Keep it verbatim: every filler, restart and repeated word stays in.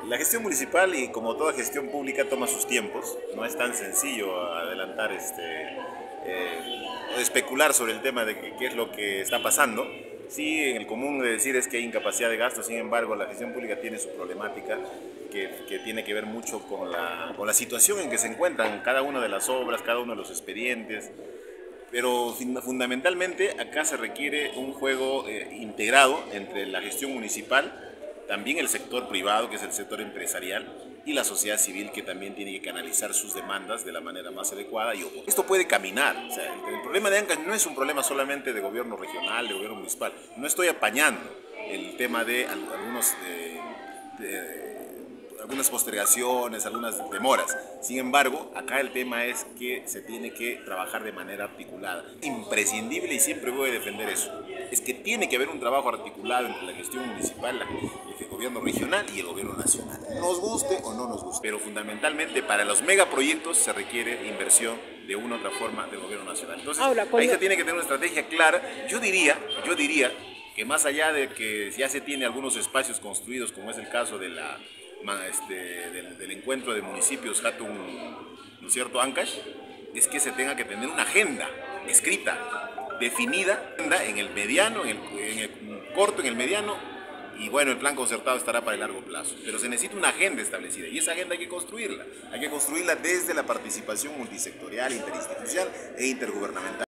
La gestión municipal, y como toda gestión pública, toma sus tiempos. No es tan sencillo adelantar este, eh, o especular sobre el tema de qué, qué es lo que está pasando. Sí, en el común de decir es que hay incapacidad de gasto. Sin embargo, la gestión pública tiene su problemática que, que tiene que ver mucho con la, con la situación en que se encuentran cada una de las obras, cada uno de los expedientes. Pero fundamentalmente acá se requiere un juego eh, integrado entre la gestión municipal, también el sector privado, que es el sector empresarial, y la sociedad civil, que también tiene que canalizar sus demandas de la manera más adecuada. Y esto puede caminar. O sea, el, el problema de Ancash no es un problema solamente de gobierno regional, de gobierno municipal. No estoy apañando el tema de algunos... De, de, algunas postergaciones, algunas demoras. Sin embargo, acá el tema es que se tiene que trabajar de manera articulada. Imprescindible, y siempre voy a defender eso, es que tiene que haber un trabajo articulado entre la gestión municipal, el gobierno regional y el gobierno nacional. Nos guste o no nos guste. Pero fundamentalmente para los megaproyectos se requiere inversión de una u otra forma del gobierno nacional. Entonces, Ahora, cuando... ahí se tiene que tener una estrategia clara. Yo diría, yo diría que más allá de que ya se tiene algunos espacios construidos, como es el caso de la Este, del, del encuentro de municipios Hatun, ¿no es cierto?, Ancash, es que se tenga que tener una agenda escrita, definida, en el mediano, en el, en el corto, en el mediano, y bueno, el plan concertado estará para el largo plazo. Pero se necesita una agenda establecida, y esa agenda hay que construirla. Hay que construirla desde la participación multisectorial, interinstitucional e intergubernamental.